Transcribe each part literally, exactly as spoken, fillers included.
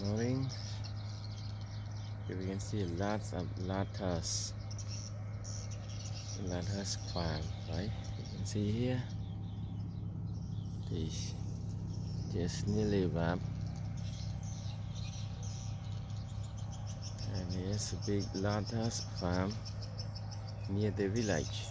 Morning. Here we can see lots of lotus. Lotus farm, right? You can see here. This just nearly wrapped. And here's a big lotus farm near the village.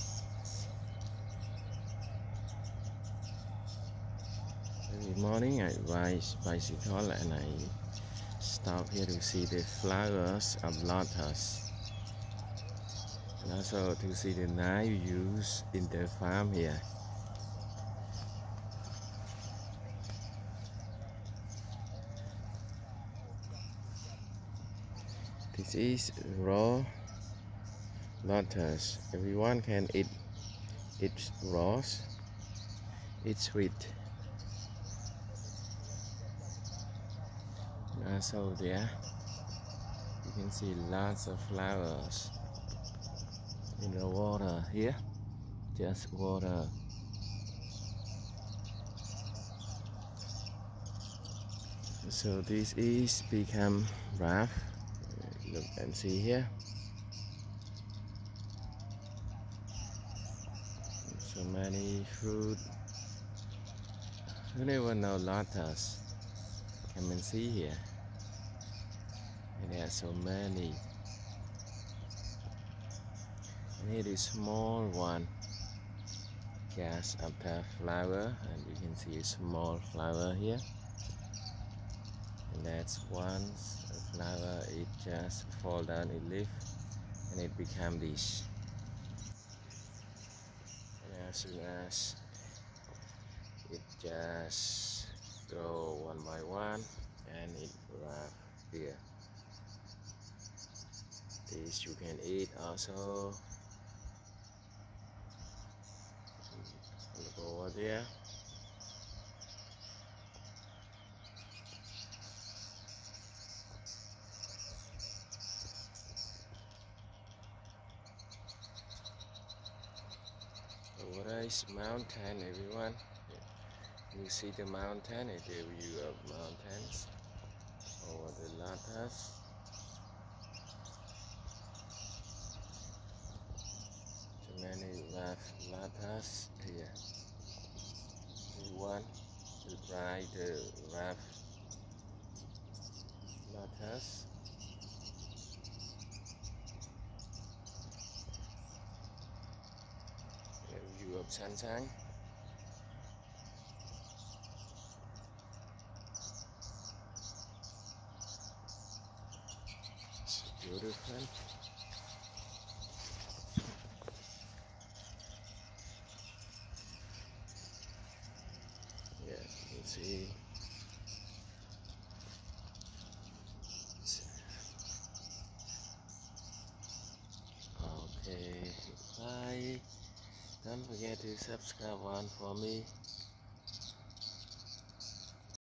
Every morning I ride bicycle and I stop here to see the flowers of lotus, and also to see the knife used in the farm here. This is raw lotus. Everyone can eat it raw. It's sweet. And also there you can see lots of flowers in the water here. Just water. So this is become rough. Look and see here. So many fruit. You never know lotus. Come and see here. And there are so many. And here is small one. Just after flower, and you can see a small flower here. And that's once a flower, it just fall down, it leaf, and it become this. And as soon as it just grow one by one, and it wrap here. This you can eat also. Look over there. Over there is mountain, everyone. You see the mountain, a view of mountains over the lotus. So many rough lotus here. We want to try the rough lotus. A view of sunshine. It's beautiful. Yeah, you can see. Okay, bye. Don't forget to subscribe one for me.